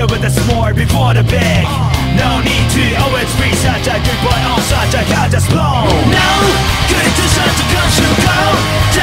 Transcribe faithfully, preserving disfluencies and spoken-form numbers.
better with the small before the big. No need to always be such a good boy on such a goddess blow. No, good to such a cause you go.